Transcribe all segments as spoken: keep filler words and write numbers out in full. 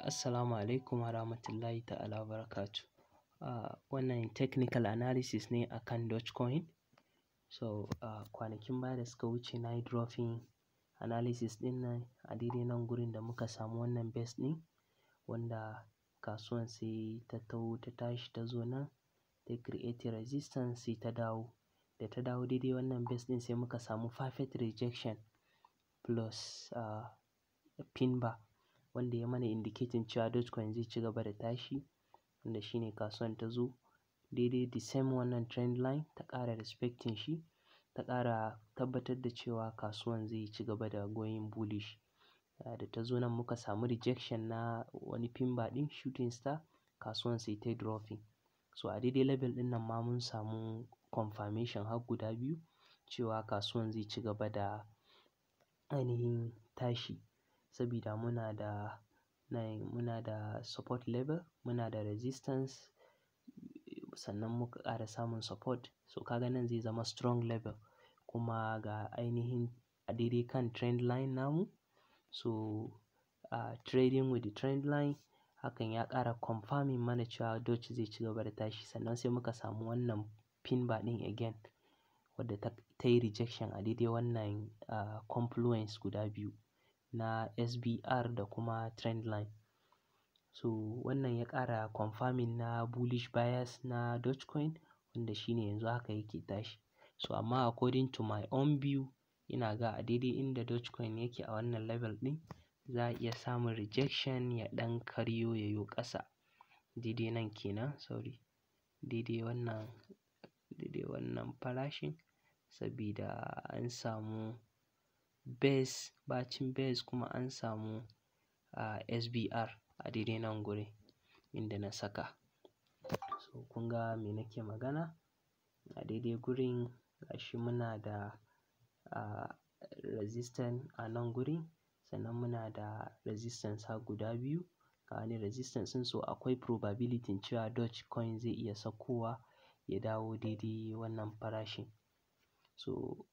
Assalamu alaikum wa rahmatullahi ta'ala wa barakatuh. Uh, wannan technical analysis ne akan Dogecoin. So uh, kwanakin baya da suka wuce na yi dropping analysis ɗin nan a daidai nan gurin da muka samu wannan base ɗin, wanda kasuwan sai ta taho ta tashi ta zo nan ta create resistance sai ta dawo. Da ta dawo daidai wannan base ɗin sai muka samu perfect rejection plus uh, pin bar, wanda ya mana indicating cewa Dogecoin zai ci gaba da tashi, wanda shine kasuwan ta zo daidai the same wannan trend line ta ƙara respecting shi, ta ƙara tabbatar da cewa kasuwan zai ci gaba da going bullish. Uh, da ta zo nan muka samu rejection na wani pin bar ɗin shooting star, kasuwan sai ta dropping. So a daidai level ɗin nan ma mun samu confirmation har guda biyu cewa kasuwan zai ci gaba da ainihin tashi, sabida muna da muna da support level, muna da resistance, sannan muka ƙara samun support. So kaga nan zai zama strong level, kuma ga ainihin a daidai kan trend line namu. So uh, trading with the trend line, hakan ya ƙara confirming mana cewa Doge zai ci gaba da tashi. Sannan sai muka samu wannan pin bar ɗin again, wadda ta, ta yi rejection a daidai wannan uh, confluence guda biyu na S B R da kuma trend line. So wannan ya ƙara confirming na bullish bias na Dogecoin, wanda shine yanzu haka yake tashi. So amma according to my own view, ina ga a daidai inda Dogecoin yake a wannan level ɗin za a iya samun rejection ya ɗan karyo ya yo ƙasa. Daidai nan kenan, sorry. Daidai wannan, daidai wannan farashin, sabida an samu base, bacin base kuma an samu uh, S B R a daidai nan guri inda na saka. So kun ga me nake magana? A daidai gurin gashi muna da uh, resistance a nan gurin, sannan muna da resistance har guda biyu. Ga wani resistance ɗin, so akwai probability cewa Dogecoin zai iya saukowa ya dawo daidai wannan farashin. So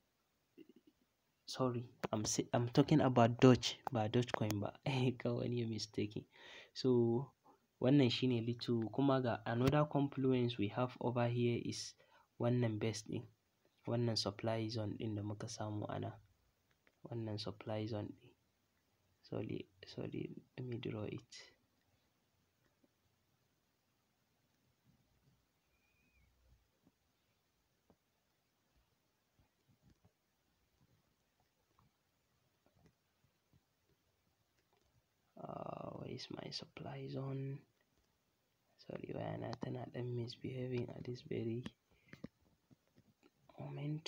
sorry, I'm say, I'm talking about Doge ba Dogecoin ba. Kar wani yayi mistaken. So wannan shine little, kuma ga another confluence we have over here is wannan base ɗin, wannan supply zone ɗin da muka samu ana, wannan supply zone ɗin. Sorry, sorry, let me draw it. Uh, where is my supply zone? Sorry, wayana tana ɗan misbehaving at this very moment.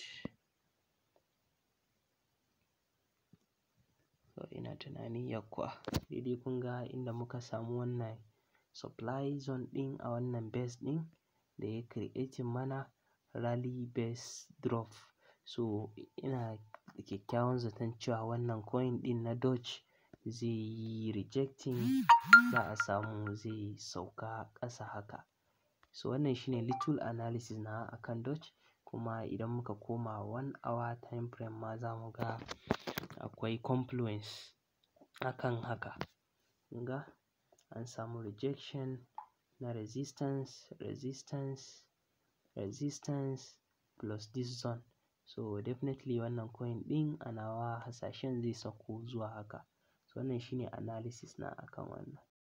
So ina tunani yakwa. Daidai kun ga inda muka samu wannan supply zone ɗin a wannan base ɗin da ya create mana rally base drop. So ina da kyakkyawan zaton cewa wannan coin ɗin na Doge zai yi rejecting, za a samu zai sauka ƙasa haka. So wannan shine little analysis na akan Doge. Kuma idan muka koma one hour time frame ma za mu ga akwai confluence akan haka. Kun ga an samu rejection na resistance, resistance, resistance plus this zone. So definitely wannan coin ɗin a nawa hasashen zai sauko zuwa haka. So wannan shine analysis na akan wannan.